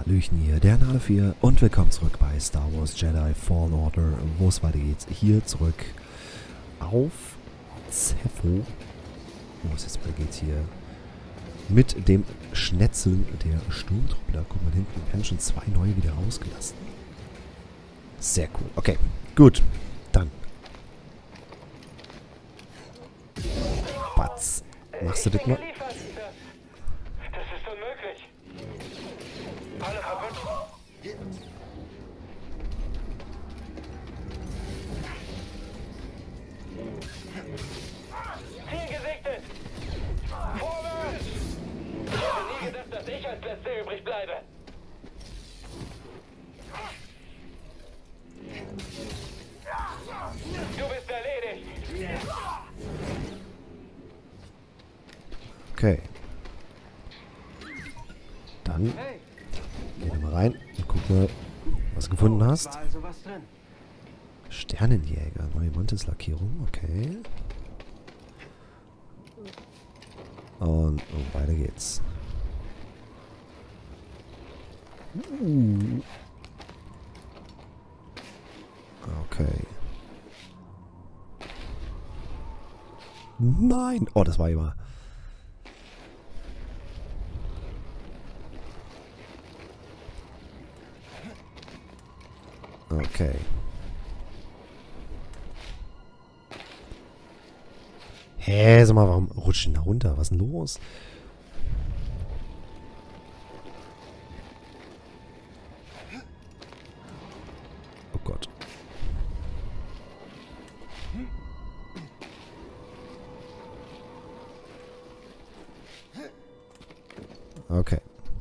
Hallöchen hier, der Nale 4 und willkommen zurück bei Star Wars Jedi Fallen Order, wo es weitergeht. Hier zurück auf Zeffo. Wo es jetzt weitergeht hier mit dem Schnetzeln der Sturmtruppler. Guck mal hinten, wir haben schon 2 neue wieder rausgelassen. Sehr cool. Okay, gut, dann. Batz, machst du das mal? Das ist unmöglich. Alle verwünscht. Ziel gesichtet. Vorwärts. Ich hätte nie gedacht, dass ich als Letzter übrig bleibe. Du bist erledigt. Okay. Dann geh da mal rein und guck mal, was du gefunden hast. War also was drin? Sternenjäger, neue Mantis-Lackierung, okay. Und weiter geht's. Okay. Nein! Oh, das war immer. Okay. Hä, sag mal, warum rutschen da runter? Was ist denn los? Oh Gott. Okay.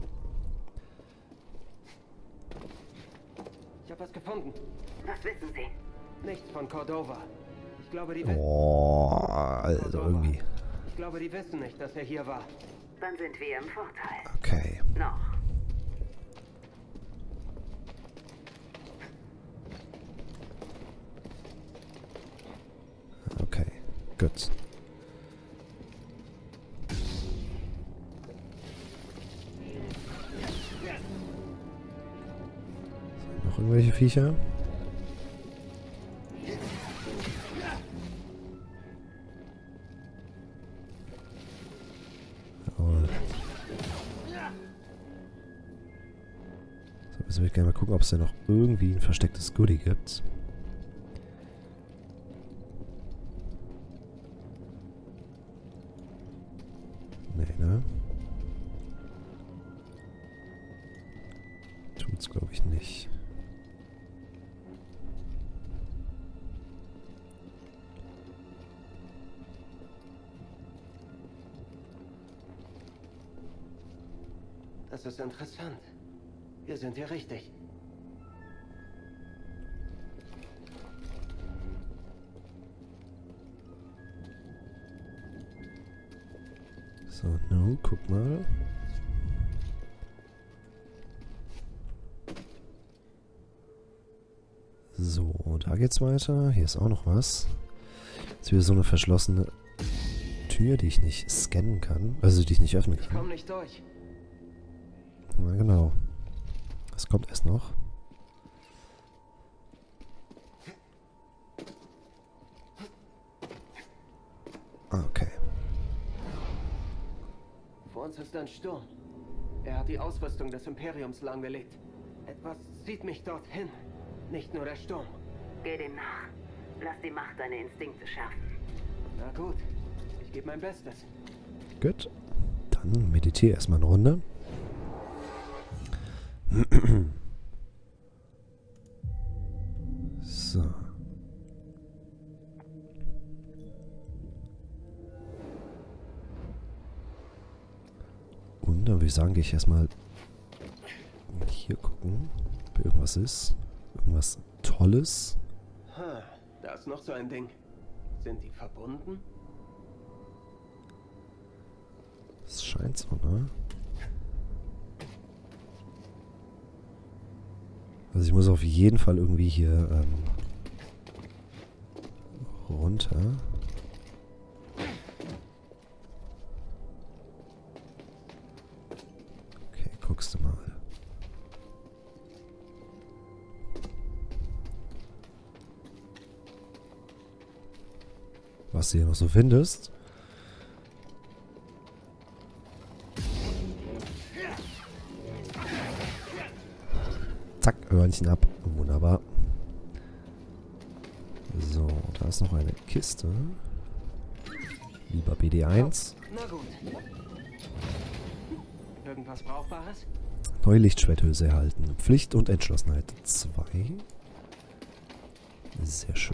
Ich habe was gefunden. Was wissen Sie? Nichts von Cordova. Ich glaube, die wissen. Oh, also irgendwie. Ich glaube, die wissen nicht, dass er hier war. Dann sind wir im Vorteil. Okay. Noch. Okay. Gut. Noch irgendwelche Viecher? Jawohl. So, jetzt würde ich gerne mal gucken, ob es da noch irgendwie ein verstecktes Goodie gibt. Nee, ne? Tut's, glaube ich, nicht. Das ist interessant. Wir sind hier richtig. So, nun, guck mal. So, da geht's weiter. Hier ist auch noch was. Jetzt wieder so eine verschlossene Tür, die ich nicht scannen kann. Also, die ich nicht öffnen Ich kann. komme nicht durch. Na genau. Das kommt erst noch. Okay. Vor uns ist ein Sturm. Er hat die Ausrüstung des Imperiums lahmgelegt. Etwas zieht mich dorthin. Nicht nur der Sturm. Geh dem nach. Lass die Macht deine Instinkte schärfen. Na gut. Ich gebe mein Bestes. Gut. Dann meditiere erstmal eine Runde. So. Und dann würde ich sagen, gehe ich erstmal hier gucken, ob irgendwas ist. Irgendwas Tolles. Da ist noch so ein Ding. Sind die verbunden? Das scheint so, ne? Also ich muss auf jeden Fall irgendwie hier runter. Okay, guckst du mal. was du hier noch so findest. Zack, Hörnchen ab. Wunderbar. So, da ist noch eine Kiste. Lieber BD1. Na gut. Irgendwas Brauchbares? Neue Lichtschwerthülse erhalten. Pflicht und Entschlossenheit 2. Sehr schön.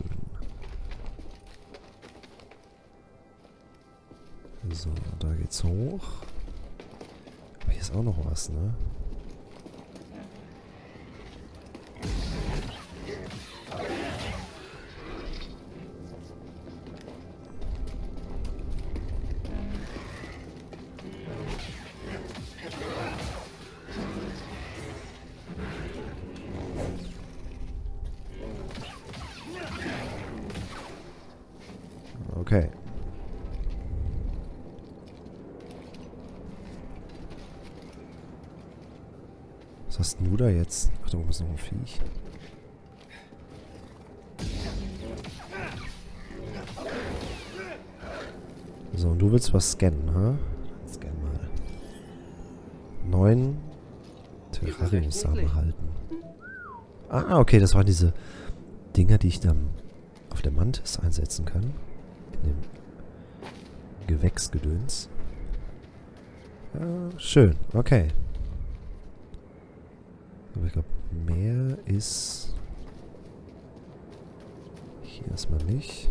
So, da geht's hoch. Aber hier ist auch noch was, ne? Okay. Was hast denn du da jetzt? Ach, da oben ist noch ein Viech. So, und du willst was scannen, ha? Scan mal. 9 Terrarium-Samen erhalten. Ah, okay, das waren diese Dinger, die ich dann auf der Mantis einsetzen kann. In dem Gewächsgedöns. Ja, schön, okay. Aber ich glaube, mehr ist hier erstmal nicht.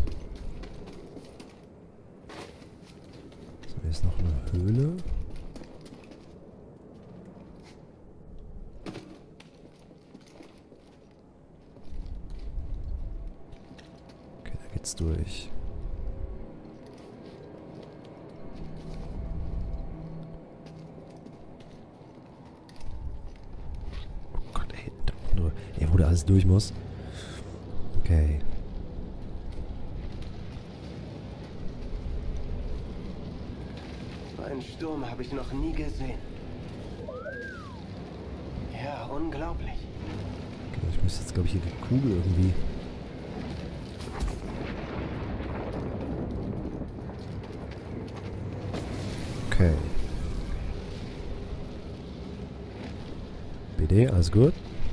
So, hier ist noch eine Höhle. Okay, da geht's durch. Wo da alles durch muss. Okay. So einen Sturm habe ich noch nie gesehen. Ja, unglaublich. Okay, ich muss jetzt, glaube ich, hier die Kugel irgendwie... Okay. BD, alles gut?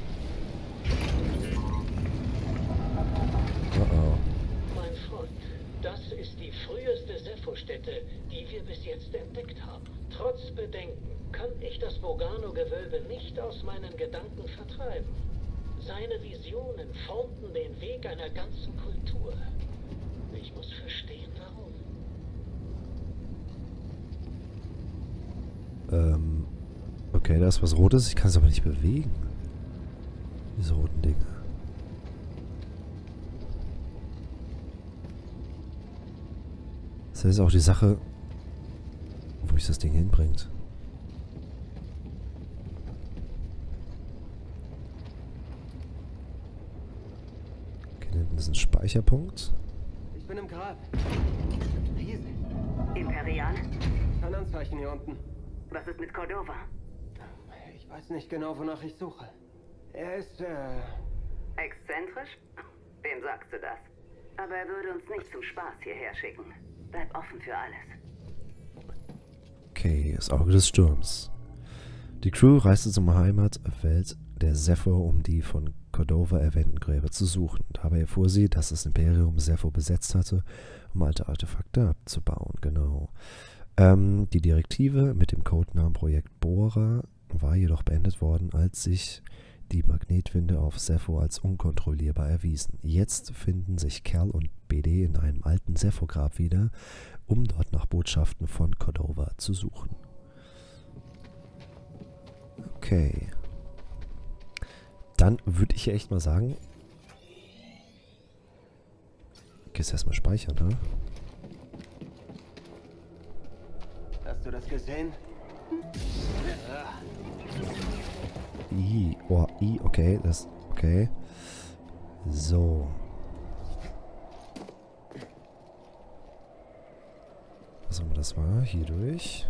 Mein Freund, das ist die früheste Sepho-Stätte, die wir bis jetzt entdeckt haben. Trotz Bedenken kann ich das Bogano-Gewölbe nicht aus meinen Gedanken vertreiben. Seine Visionen formten den Weg einer ganzen Kultur. Ich muss verstehen, warum. Okay, da ist was Rotes. Ich kann es aber nicht bewegen. Diese roten Dinge. Das ist auch die Sache, wo mich das Ding hinbringt. Okay, da hinten ist ein Speicherpunkt. Ich bin im Grab. Riesig. Imperial? Kein Anzeichen hier unten. Was ist mit Cordova? Ich weiß nicht genau, wonach ich suche. Er ist, Exzentrisch? Wem sagst du das? Aber er würde uns nicht zum Spaß hierher schicken. Bleib offen für alles. Okay, das Auge des Sturms. Die Crew reiste zum Heimatwelt der Zepho, um die von Cordova erwähnten Gräber zu suchen. Dabei erfuhr sie, dass das Imperium Zepho besetzt hatte, um alte Artefakte abzubauen. Genau. Die Direktive mit dem Codenamen Projekt Bohrer war jedoch beendet worden, als sich die Magnetwinde auf Zepho als unkontrollierbar erwiesen. Jetzt finden sich Cal und BD in einem alten Zepho-Grab wieder, um dort nach Botschaften von Cordova zu suchen. Okay. Dann würde ich ja echt mal sagen... Okay, jetzt erstmal speichern, ne? Hast du das gesehen? Okay, das... Okay. So. Was auch immer das war, hier durch.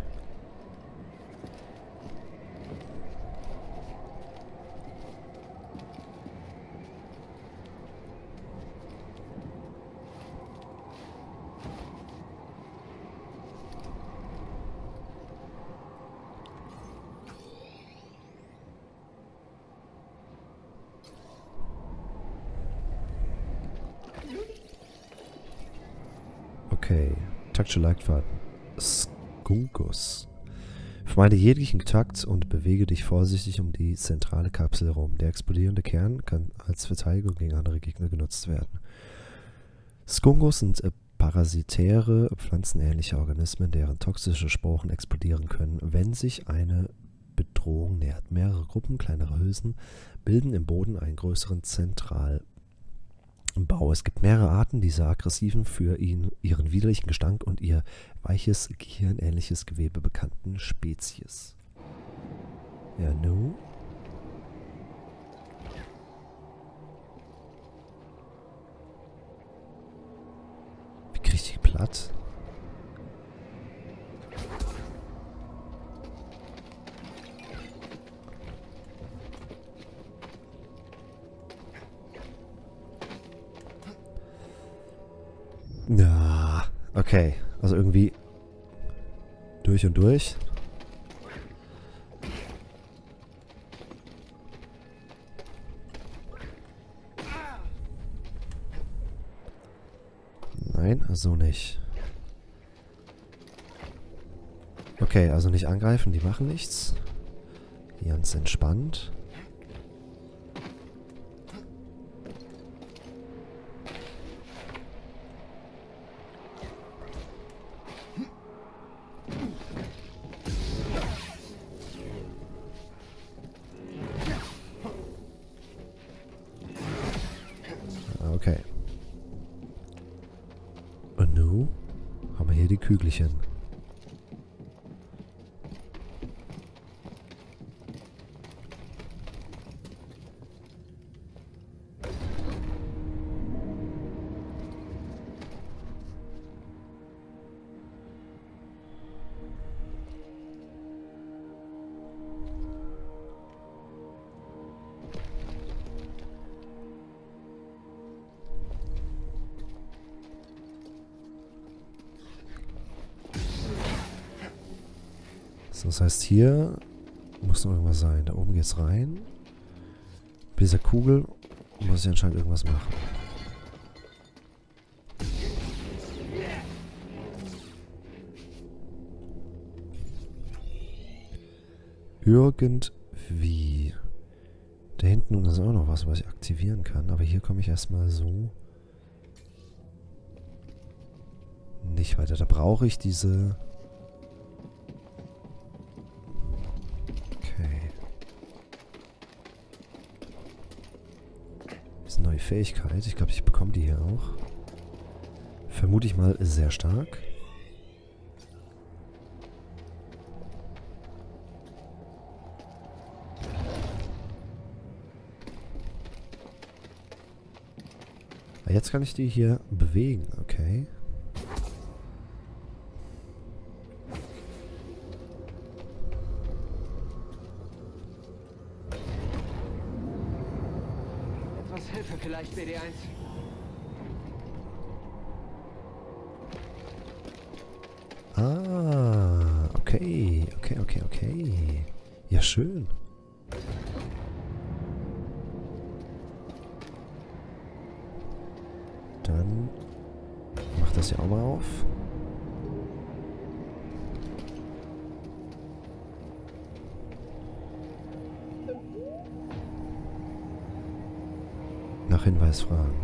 Okay. Taktische Leitfaden. Skunkus. Vermeide jeglichen Takt und bewege dich vorsichtig um die zentrale Kapsel herum. Der explodierende Kern kann als Verteidigung gegen andere Gegner genutzt werden. Skunkus sind parasitäre, pflanzenähnliche Organismen, deren toxische Sporen explodieren können, wenn sich eine Bedrohung nähert. Mehrere Gruppen kleinerer Hülsen bilden im Boden einen größeren Zentralbau. Es gibt mehrere Arten dieser aggressiven, für ihren widerlichen Gestank und ihr weiches, gehirnähnliches Gewebe bekannten Spezies. Ja, nu? Wie krieg ich die platt? Ja, okay. Also irgendwie durch und durch. Nein, so nicht. Okay, also nicht angreifen, die machen nichts. Ganz entspannt. Okay. Und nun haben wir hier die Kügelchen. So, das heißt, hier muss noch irgendwas sein. Da oben geht's rein. Bei dieser Kugel muss ich anscheinend irgendwas machen. Irgendwie. Da hinten ist auch noch was ich aktivieren kann. Aber hier komme ich erstmal so nicht weiter. Da brauche ich diese... Okay. Das ist eine neue Fähigkeit. Ich glaube, ich bekomme die hier auch. Vermute ich mal sehr stark. Jetzt kann ich die hier bewegen, okay. Etwas Hilfe vielleicht, BD1. Ah, okay, okay. Ja, schön. Dann mach das hier auch mal auf. Nach Hinweis fragen.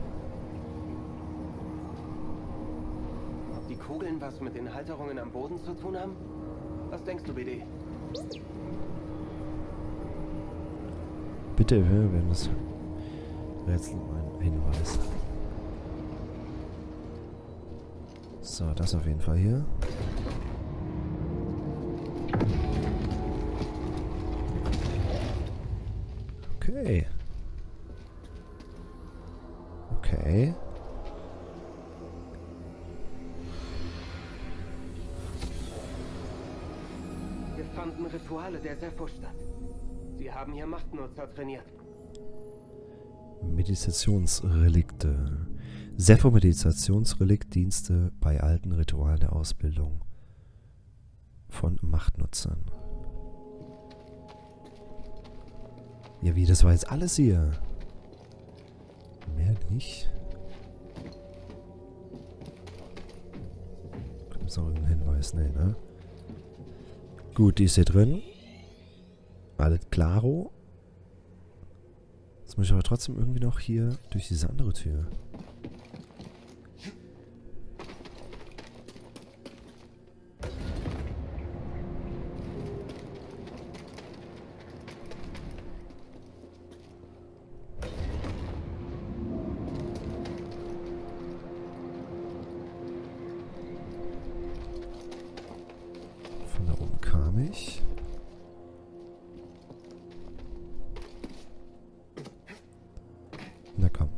Ob die Kugeln was mit den Halterungen am Boden zu tun haben? Was denkst du, BD? Bitte erhöhe, wenn das Rätsel ein Hinweis. So, das auf jeden Fall hier. Okay. Okay. Wir fanden Rituale der Sepho statt. Sie haben hier Machtnutzer trainiert. Meditationsrelikte. Sepho-Meditationsreliktdienste bei alten Ritualen der Ausbildung von Machtnutzern. Ja, wie, das war jetzt alles hier? Mehr nicht? Gibt es noch irgendeinen Hinweis? Nee, ne? Gut, die ist hier drin. Alles klaro. Jetzt muss ich aber trotzdem irgendwie noch hier durch diese andere Tür. Von da oben kam ich. Na komm.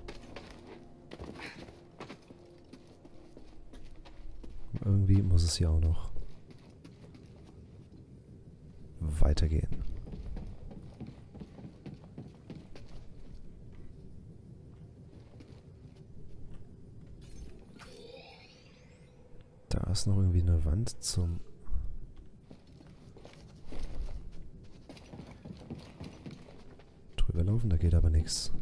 Irgendwie muss es hier auch noch weitergehen. Da ist noch irgendwie eine Wand zum... drüber laufen, da geht aber nichts.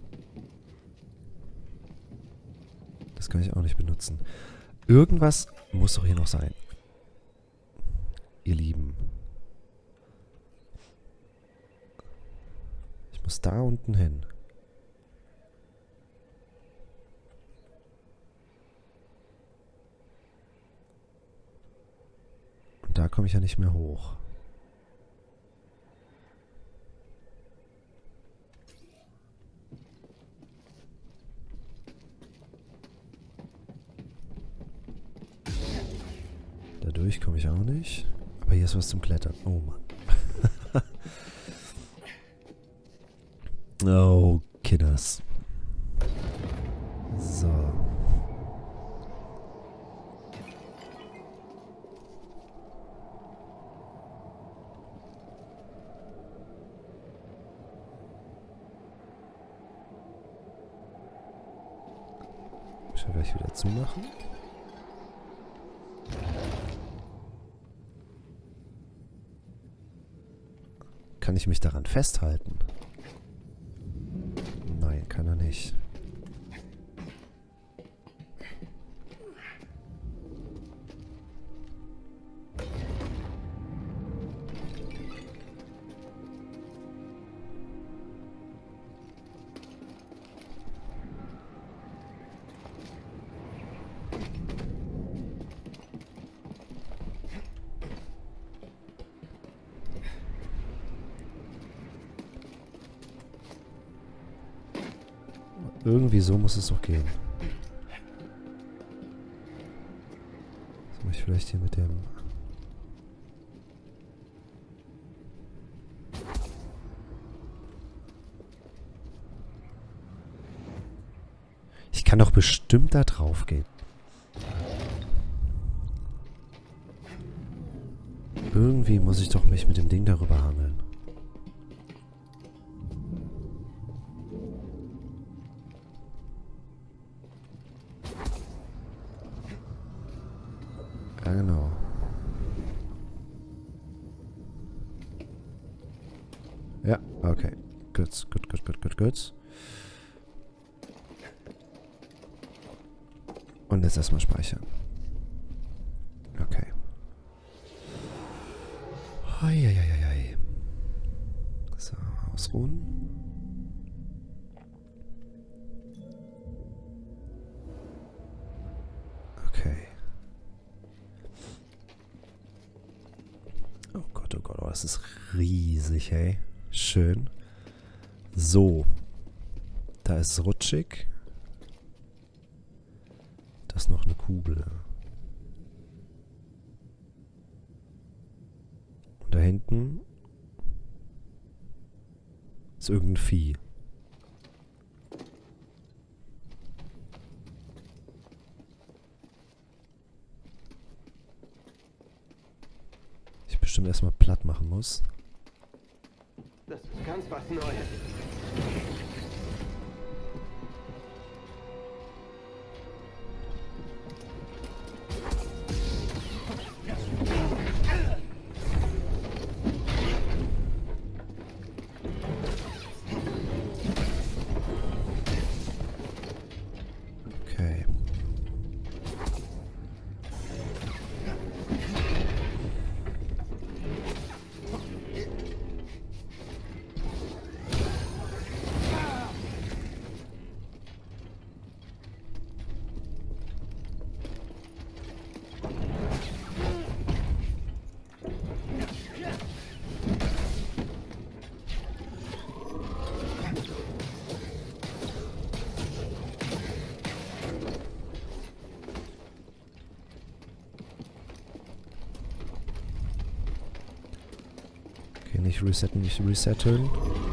Das kann ich auch nicht benutzen. Irgendwas muss doch hier noch sein. Ihr Lieben. Ich muss da unten hin. Und da komme ich ja nicht mehr hoch. Dadurch komme ich auch nicht. Aber hier ist was zum Klettern. Oh Mann. Oh, Kinders. So. Ich will gleich wieder zumachen. Kann ich mich daran festhalten? Nein, kann er nicht. Irgendwie so muss es doch gehen. Soll ich vielleicht hier mit dem... Ich kann doch bestimmt da drauf gehen. Irgendwie muss ich doch mich mit dem Ding darüber hangeln. Ja, genau. Ja, okay. Gut, gut, gut, gut, gut, gut. Und jetzt erstmal speichern. Okay. Heieieiei. So, ausruhen. Okay. Oh Gott, oh, das ist riesig, hey. Schön. So. Da ist rutschig. Da ist noch eine Kugel. Und da hinten ist irgendein Vieh. Ich bestimmt erstmal platt machen muss. Das ist ganz was Neues. Okay. Okay, nicht resetten, nicht resetteln.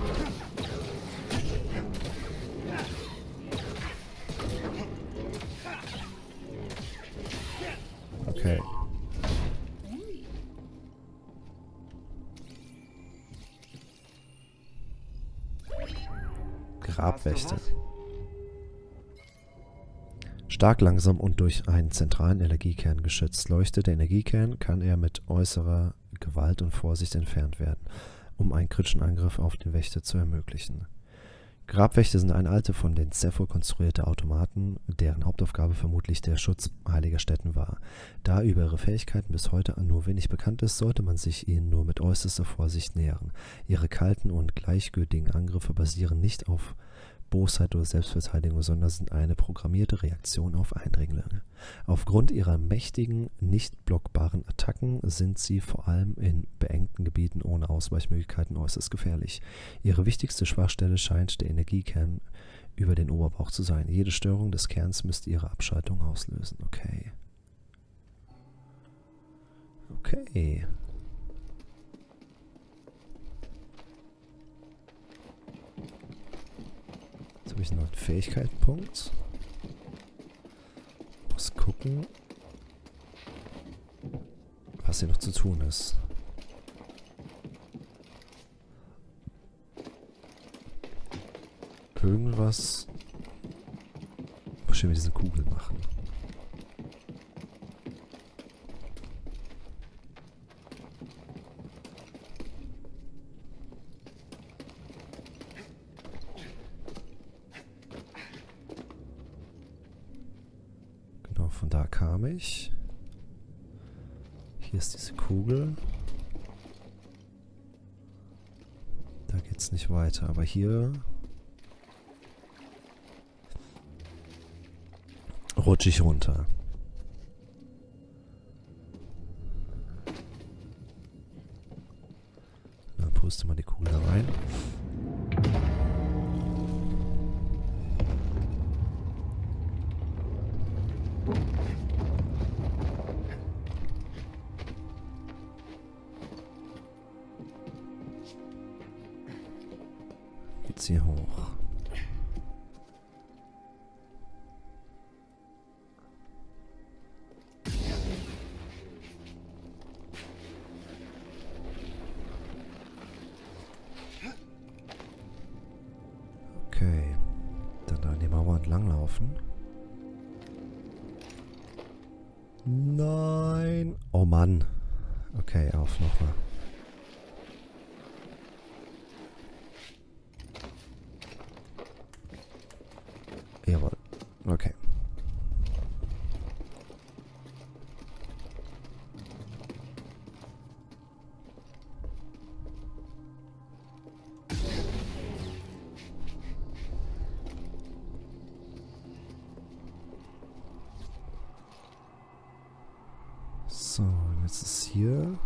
Okay. Grabwächter. Stark langsam und durch einen zentralen Energiekern geschützt. Leuchtet der Energiekern, kann er mit äußerer Gewalt und Vorsicht entfernt werden, um einen kritischen Angriff auf den Wächter zu ermöglichen. Grabwächter sind ein alte, von den Zephyr konstruierte Automaten, deren Hauptaufgabe vermutlich der Schutz heiliger Stätten war. Da über ihre Fähigkeiten bis heute nur wenig bekannt ist, sollte man sich ihnen nur mit äußerster Vorsicht nähern. Ihre kalten und gleichgültigen Angriffe basieren nicht auf Bosheit oder Selbstverteidigung, sondern sind eine programmierte Reaktion auf Eindringlinge. Aufgrund ihrer mächtigen, nicht blockbaren Attacken sind sie vor allem in beengten Gebieten ohne Ausweichmöglichkeiten äußerst gefährlich. Ihre wichtigste Schwachstelle scheint der Energiekern über den Oberbauch zu sein. Jede Störung des Kerns müsste ihre Abschaltung auslösen. Okay. Okay. Jetzt habe ich noch einen Fähigkeitenpunkt. Muss gucken, was hier noch zu tun ist. Irgendwas muss ich mit diesen Kugeln machen. Genau, von da kam ich. Hier ist diese Kugel. Da geht's nicht weiter, aber hier rutsche ich runter. Dann puste mal die Kugel da rein. Geht's hier hoch. Okay. Dann da an die Mauer entlang laufen. Nein. Oh Mann. Okay, auf nochmal. Jawohl. Okay. So, und jetzt ist hier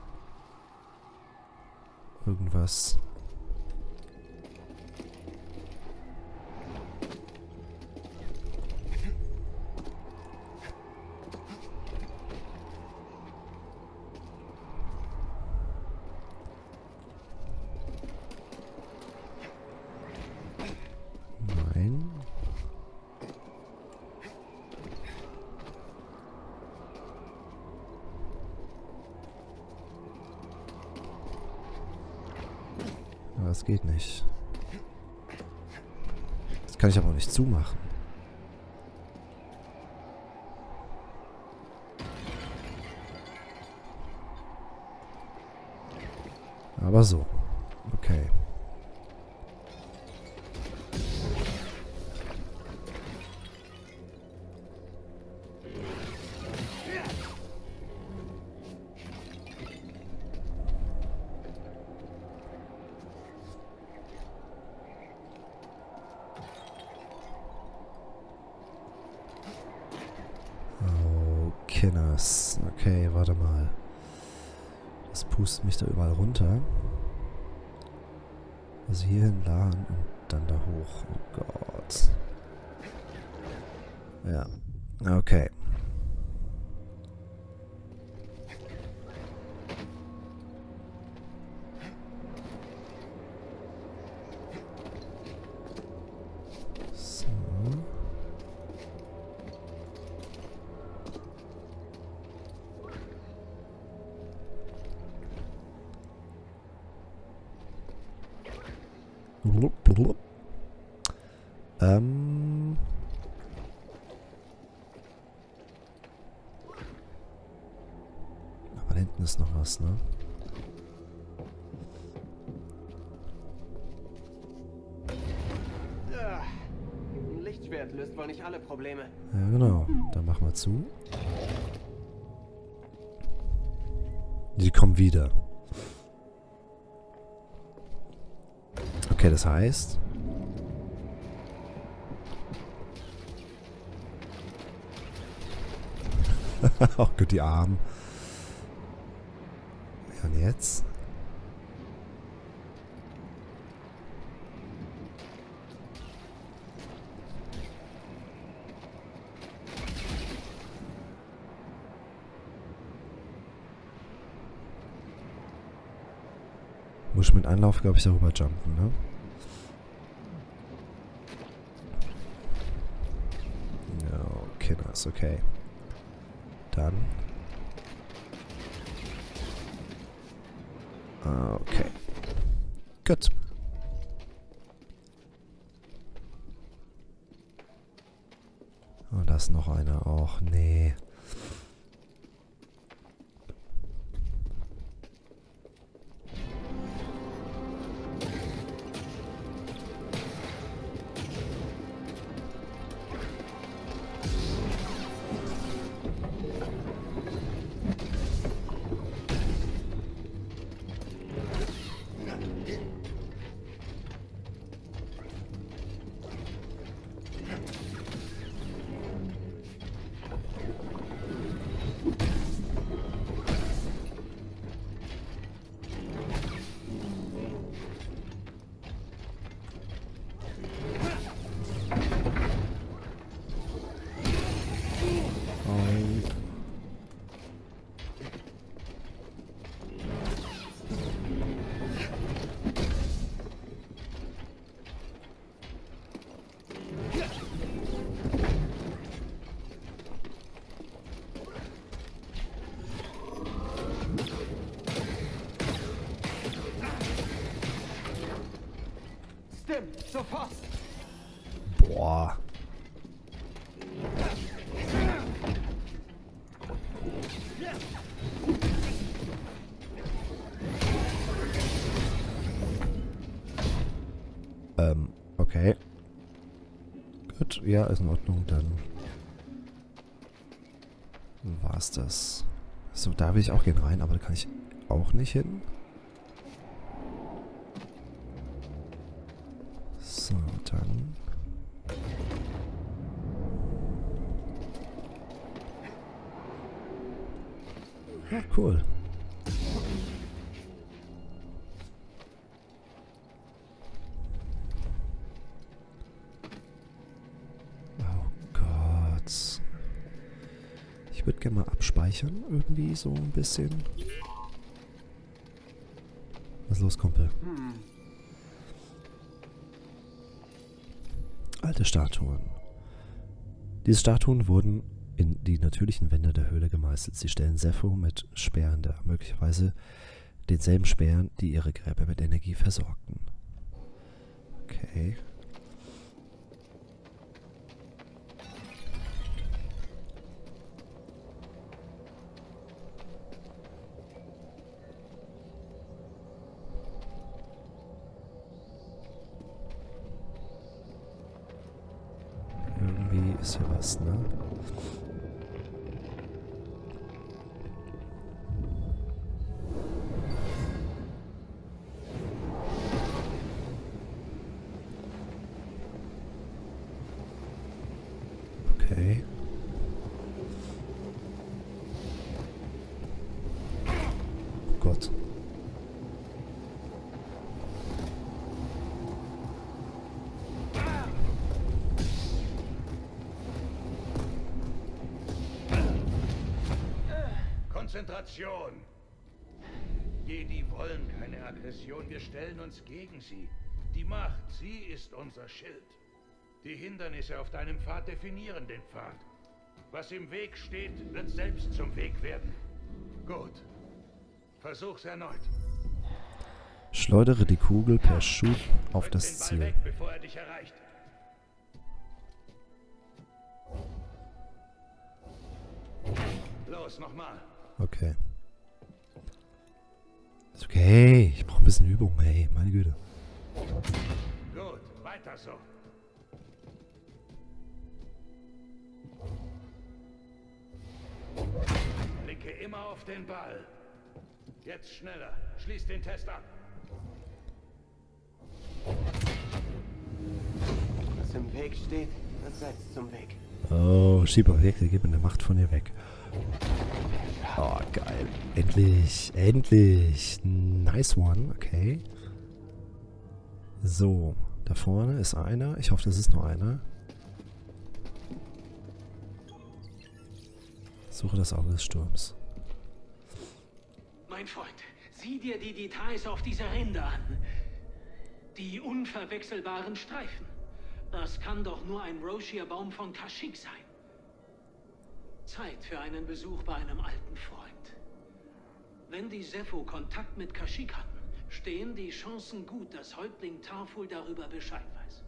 irgendwas. Nein. Aber das geht nicht. Das kann ich aber auch nicht zumachen. Aber so. Okay. Kinners. Okay, warte mal. Das pustet mich da überall runter. Also hierhin laden und dann da hoch. Oh Gott. Ja. Okay. Aber da hinten ist noch was, ne? Ein Lichtschwert löst wohl nicht alle Probleme. Ja, genau. Dann machen wir zu. Die kommen wieder. Okay, das heißt... Oh Gott, die Armen. Ja, und jetzt? Muss ich mit Anlauf, glaube ich, darüber jumpen, ne? Ja, okay, nice, okay. Dann. Okay. Gut. Und da ist noch einer auch. Nee. Sofort! Boah. Okay. Gut, ja, ist in Ordnung, dann war's das. So, da will ich auch gehen rein, aber da kann ich auch nicht hin. So, dann. Ja, cool. Oh Gott. Ich würde gerne mal abspeichern, irgendwie so ein bisschen. Was ist los, Kumpel? Alte Statuen. Diese Statuen wurden in die natürlichen Wände der Höhle gemeißelt. Sie stellen Zepho mit Speeren dar, möglicherweise denselben Speeren, die ihre Gräber mit Energie versorgten. Okay. Irgendwie ist hier was, ne? Okay. Oh Gott. Konzentration! Jedi wollen keine Aggression, wir stellen uns gegen sie. Die Macht, sie ist unser Schild. Die Hindernisse auf deinem Pfad definieren den Pfad. Was im Weg steht, wird selbst zum Weg werden. Gut. Versuch's erneut. Schleudere die Kugel per Schub auf Rück das den Ball Ziel. weg, bevor er dich erreicht. Los, nochmal. Okay. Ist okay. Ich brauche ein bisschen Übung, hey. Meine Güte. Gut, weiter so. Blicke immer auf den Ball. Jetzt schneller. Schließ den Test ab. Was im Weg steht, wird selbst zum Weg. Oh, Schieberwechsel, gib mir eine Macht von ihr weg. Oh, geil. Endlich. Endlich. Nice one. Okay. So. Da vorne ist einer. Ich hoffe, das ist nur einer. Suche das Auge des Sturms. Mein Freund, sieh dir die Details auf dieser Rinde an. Die unverwechselbaren Streifen. Das kann doch nur ein Roshir-Baum von Kashyyyk sein. Zeit für einen Besuch bei einem alten Freund. Wenn die Zeffo Kontakt mit Kashyyyk hatten, stehen die Chancen gut, dass Häuptling Tarful darüber Bescheid weiß.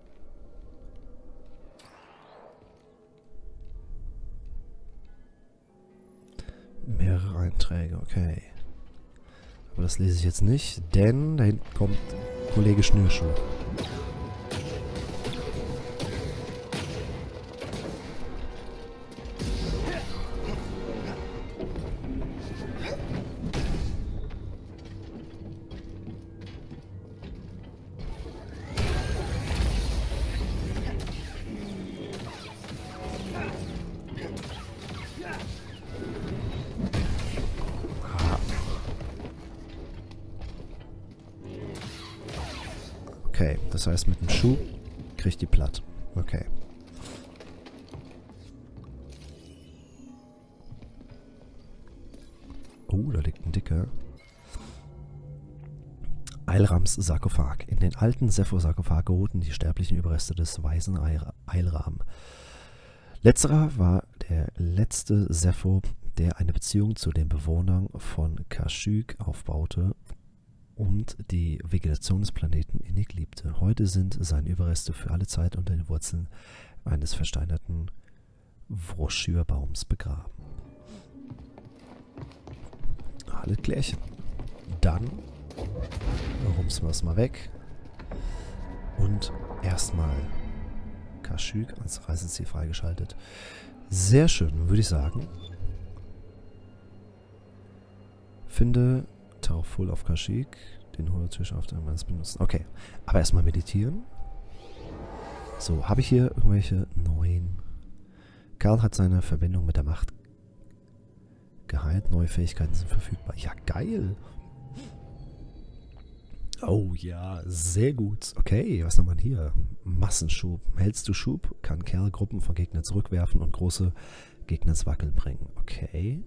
Mehrere Einträge, okay. Aber das lese ich jetzt nicht, denn da hinten kommt Kollege Schnürschuh. Okay, das heißt mit dem Schuh kriegt die platt. Okay. Oh, da liegt ein dicker. Eilrams Sarkophag. In den alten Zeffo-Sarkophag ruhten die sterblichen Überreste des weisen Eilram. Letzterer war der letzte Zeffo, der eine Beziehung zu den Bewohnern von Kashyyyk aufbaute und die Vegetation des Planeten innig liebte. Heute sind seine Überreste für alle Zeit unter den Wurzeln eines versteinerten Vroschürbaums begraben. Alle Klärchen. Dann rumsen wir es mal weg. Und erstmal Kashyyyk als Reiseziel freigeschaltet. Sehr schön, würde ich sagen. Finde Tarful auf Kashyyyk, den Holotisch auf dem Manns benutzen. Okay, aber erstmal meditieren. So, habe ich hier irgendwelche neuen... Karl hat seine Verbindung mit der Macht geheilt. Neue Fähigkeiten sind verfügbar. Ja, geil. Oh ja, sehr gut. Okay, was haben wir hier? Massenschub. Hältst du Schub, kann Kerl Gruppen von Gegnern zurückwerfen und große Gegner ins Wackeln bringen. Okay.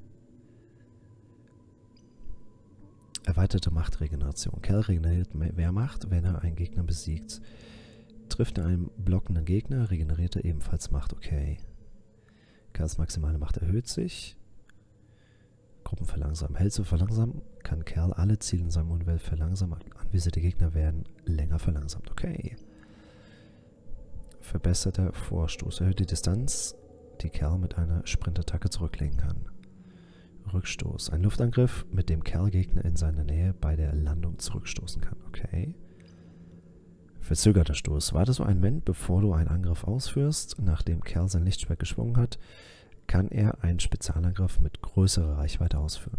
Erweiterte Machtregeneration. Kerl regeneriert Wehrmacht, wenn er einen Gegner besiegt. Trifft er einen blockenden Gegner, regeneriert er ebenfalls Macht. Okay. Kerls maximale Macht erhöht sich. Gruppen verlangsamen. Hältst du verlangsamen, kann Kerl alle Ziele in seinem Umfeld verlangsamen. Anvisierte Gegner werden länger verlangsamt. Okay. Verbesserter Vorstoß. Erhöht die Distanz, die Kerl mit einer Sprintattacke zurücklegen kann. Rückstoß. Ein Luftangriff, mit dem Kerl Gegner in seiner Nähe bei der Landung zurückstoßen kann. Okay. Verzögerter Stoß. Wartest du einen Moment, bevor du einen Angriff ausführst. Nachdem Kerl sein Lichtschwert geschwungen hat, kann er einen Spezialangriff mit größerer Reichweite ausführen.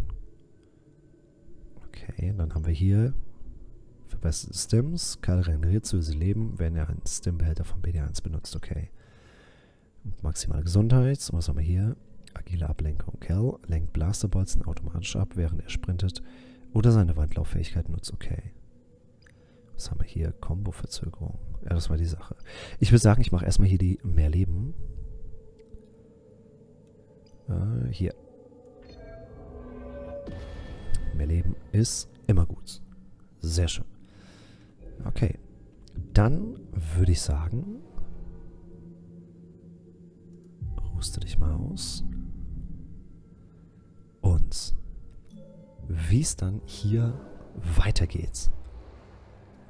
Okay, dann haben wir hier verbesserte Stims. Kerl regeneriert zu sie Leben, wenn er einen Stimbehälter von BD1 benutzt. Okay. Maximale Gesundheit. Und was haben wir hier? Agile Ablenkung. Kerl lenkt Blasterbolzen automatisch ab, während er sprintet oder seine Wandlauffähigkeit nutzt. Okay. Was haben wir hier? Kombo-Verzögerung. Ja, das war die Sache. Ich würde sagen, ich mache erstmal hier die mehr Leben. Hier. Mehr Leben ist immer gut. Sehr schön. Okay. Dann würde ich sagen, ruste dich mal aus. Und wie es dann hier weitergeht,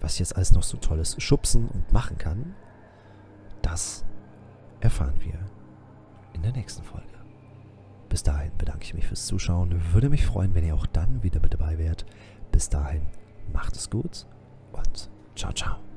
was ich jetzt alles noch so Tolles schubsen und machen kann, das erfahren wir in der nächsten Folge. Bis dahin bedanke ich mich fürs Zuschauen. Würde mich freuen, wenn ihr auch dann wieder mit dabei wärt. Bis dahin, macht es gut und ciao, ciao.